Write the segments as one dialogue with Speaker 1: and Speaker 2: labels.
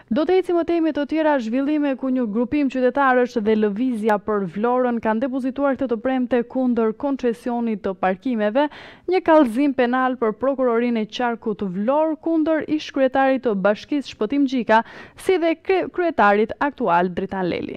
Speaker 1: Do të ecim më tej me të tjera zhvillime ku një grupim qytetarësh dhe lëvizja për Vlorën kanë depozituar këtë të premte kundër koncesionit të parkimeve, një kallëzim penal për prokurorinë e qarkut Vlorë kundër ish-kryetarit të Bashkisë Shpëtim Gjika, si dhe kryetarit aktual Dritan Leli.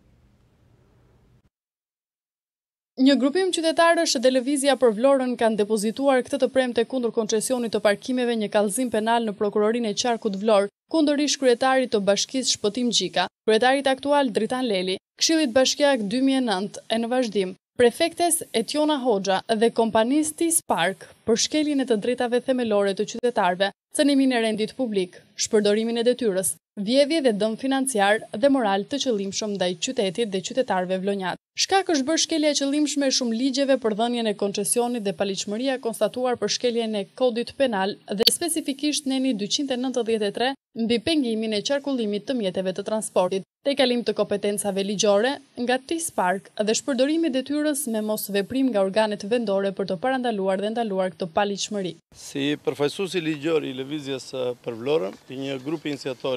Speaker 1: Një grupim qytetarësh dhe lëvizja për Vlorën kanë depozituar këtë të premte kundër koncesionit të parkimeve një kallëzim penal në prokurorinë e qarkut Vlorë kundër ish-kryetarit të Bashkisë Shpëtim Gjika, kryetarit aktual Dritan Leli, Këshillit Bashkiak 2009 e në vazhdim, prefektes Etjona Hoxha dhe kompanisë Tis Park për shkeljen e të drejtave themelore të qytetarëve, cënimin e rendit publik, shpërdorimin e detyrës, vjedhje dhe dëm financiar dhe moral të qëllimshëm ndaj qytetit dhe qytetarëve vlonjat. Shkak është bërë shkelja e qëllimshme e shumë ligjeve për dhënien e koncesionit dhe paligjshmëria konstatuar për shkeljen e kodit penal dhe specifikisht neni 293 mbi pengimin e qarkullimit të mjeteve të transportit, tejkalim të kompetencave ligjore nga Tis Park dhe shpërdorimi i detyrës me mos veprim nga organet vendore për të parandaluar dhe ndaluar këtë paligjshmëri.
Speaker 2: Si përfaqësuesi ligjor i lëvizjes për Vlorën, i një grupi iniciator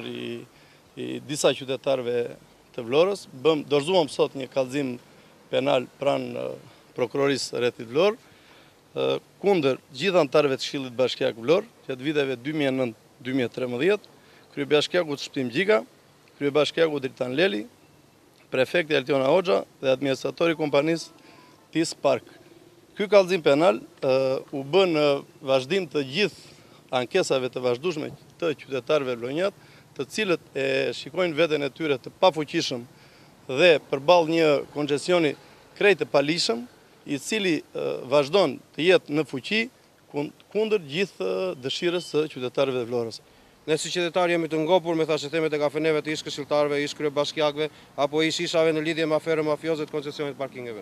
Speaker 2: i disa qytetarëve të Vlorës, dorëzuam sot një kallëzim penal pranë prokurorisë rrethit Vlorë kundër gjithë anëtarëve të Këshillit Bashkiak Vlorë, gjatë viteve 2009-2013, kryebashkiaku Shpëtim Gjika, kryebashkiaku Dritan Leli, prefekti Etjona Hoxha dhe administratori i kompanisë Tis Park. Ky kallëzim penal u bë në vazhdim të gjithë ankesave të vazhdueshme të qytetarëve vlonjat, të cilët e shikojnë veten e tyre të pafuqishëm dhe përballë një koncesioni krejt të palishëm, i cili vazhdon të jetë në fuqi kundër gjithë dëshirës së qytetarëve të Vlorës.
Speaker 3: Ne si qytetarë jemi të ngopur me thashetemet e kafeneve të ish-këshilltarëve, ish-kryebashkiakëve apo ish-ishave në lidhje me aferë mafioze të koncesionit parkingeve.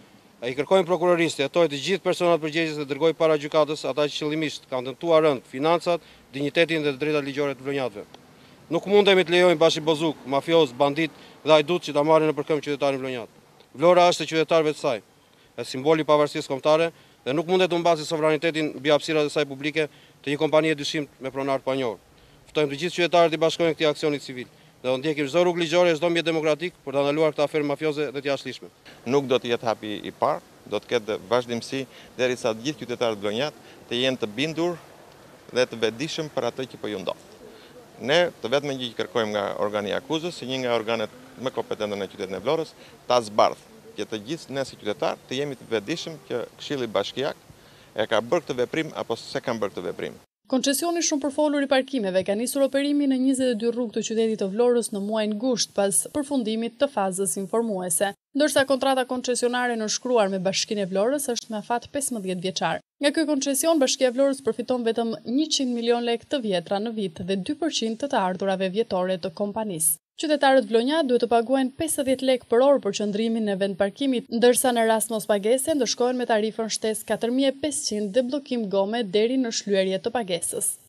Speaker 3: I kërkojmë prokurorisë të hetojë të gjithë personat përgjegjës dhe dërgojë para gjykatës ata që qëllimisht kanë dëmtuar rënd financat, dinjitetin dhe drejtat ligjore të vlonjatëve. Nuk mundemi të lejojmë bashibozuk, mafios, bandit dhe hajdut që ta marrin në përkëmbë qytetarin vlonjat. Vlora është e qytetarëve të saj, e simboli i pavarësisë kombëtare dhe nuk mundet të mbasi sovranitetin mbi hapësirat e saj publike të një kompanie dyshim me pronar pa njohur. Ftojmë të gjithë qytetarët të bashkohen këtij aksioni civil dhe do ndjekim çdo rrugë ligjore e çdo mjet demokratik për të ndaluar këtë aferë mafioze dhe të jashtëligjshme.
Speaker 4: Nuk do të jetë hapi i parë, do të ketë vazhdimsi derisa të gjithë qytetarët vlonjat të jenë të bindur dhe të vetëdijshëm për atë që po ju ndodh. Ne të vetëm gjë që kërkojmë nga organi i akuzës, si një nga organet më kompetente në qytetin e Vlorës, ta zbardh që të gjithë ne si qytetar të jemi të vetëdijshëm që Këshilli Bashkiak e ka bërë këtë veprim apo s'e ka bërë këtë veprim.
Speaker 1: Koncesioni shumë përfolur i parkimeve ka nisur operimin në 22 rrugë të qytetit të Vlorës në muajin gusht pas përfundimit të fazës informuese, ndërsa kontrata koncesionare nënshkruar me Bashkinë e Vlorës është me afat 15 vjeçar. Nga ky koncesion Bashkia e Vlorës përfiton vetëm 100 milion lekë të vjetra në vit dhe 2% të ardhurave vjetore të kompanisë. Qytetarët vlonjat duhet të paguajnë 50 lekë për orë për qëndrimin në vend parkimit, ndërsa në rast mos pagese ndëshkohen me tarifën shtesë 4500 dhe bllokim gome deri në shlyerje të pagesës.